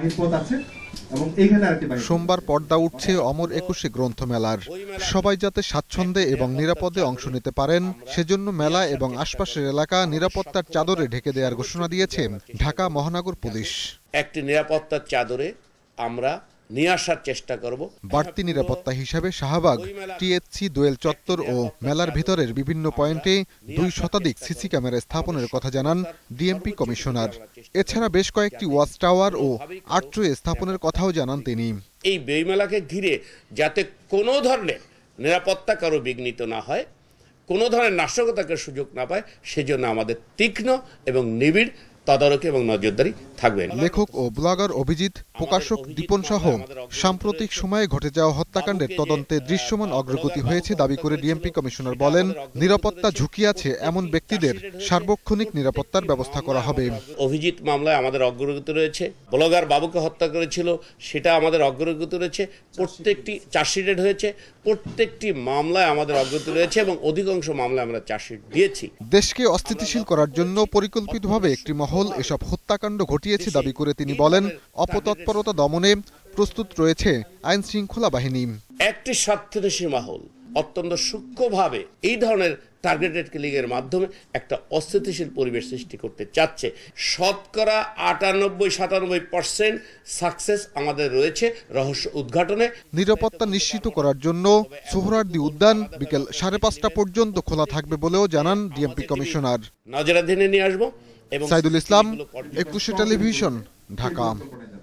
সোমবার পর্দা উঠছে অমর একুশে গ্রন্থমেলার। সবাই যাতে স্বাচ্ছন্দ্যে এবং নিরাপদে অংশ নিতে পারেন সেজন্য মেলা এবং আশপাশের এলাকা নিরাপত্তার চাদরে ঢেকে দেওয়ার ঘোষণা দিয়েছে ঢাকা মহানগর পুলিশ। একটি নিরাপত্তার চাদরে আমরা নিয়ে আসার চেষ্টা করব। বাড়তি নিরাপত্তা হিসাবে শাহবাগ, টিএসসি, দোয়েল চত্বর ও মেলার ভিতরের বিভিন্ন পয়েন্টে 2 শতাধিক সিসি ক্যামেরা স্থাপনের কথা জানান ডিএমপি কমিশনার। এছাড়া বেশ কয়েকটি ওয়াচ টাওয়ার ও আর্ট্রে স্থাপনের কথাও জানান তিনি। এই বইমেলাকে ঘিরে যাতে কোনো ধরনের নিরাপত্তা কারো বিঘ্নিত না হয়, কোনো ধরনের নাশকতার সুযোগ না পায়, সেজন্য আমাদের তীক্ষ্ণ এবং নিবিড় তদারকি এবং নজরদারি থাকবে। লেখক ও ব্লগার অভিজিৎ, প্রকাশক দীপন সহ সাম্প্রতিক সময়ে ঘটে যাওয়া হত্যাকাণ্ডের তদন্তে দৃশ্যমান অগ্রগতি হয়েছে দাবি করে ডিএমপি কমিশনার বলেন, নিরাপত্তা ঝুঁকি আছে এমন ব্যক্তিদের সার্বক্ষণিক নিরাপত্তার ব্যবস্থা করা হবে। অভিজিৎ মামলায় আমাদের অগ্রগতি রয়েছে, ব্লগার বাবুকে হত্যা করেছিল সেটা আমাদের অগ্রগতি রয়েছে, প্রত্যেকটি চার্জশিটেড হয়েছে, প্রত্যেকটি মামলায় আমাদের অগ্রগতি রয়েছে এবং অধিকাংশ মামলায় আমরা চার্জশিট দিয়েছি। দেশকে অস্থিতিশীল করার জন্য পরিকল্পিতভাবে একটি মহল এসব হত্যাকাণ্ড ঘটিয়েছে দাবি করে তিনি বলেন, অপতৎপরতা দমনে প্রস্তুত রয়েছে আইন শৃঙ্খলা বাহিনী। একটি স্বার্থদেশী মহল অত্যন্ত সূক্ষ্মভাবে এই ধরনের টার্গেটেড কিলিংয়ের মাধ্যমে একটা অস্থিতিশীল পরিবেশ সৃষ্টি করতে চাচ্ছে। শতকরা 98-97% সাকসেস আমাদের রয়েছে রহস্য উদ্ঘাটনে। নিরাপত্তা নিশ্চিত করার জন্য সোহরাওয়ার্দী উদ্যান বিকেল 5:30 পর্যন্ত খোলা থাকবে বলেও জানান ডিএমপি কমিশনার। নজরাধীনে নিয়ে আসবো। সাইদুল ইসলাম, 21 টেলিভিশন, ঢাকা।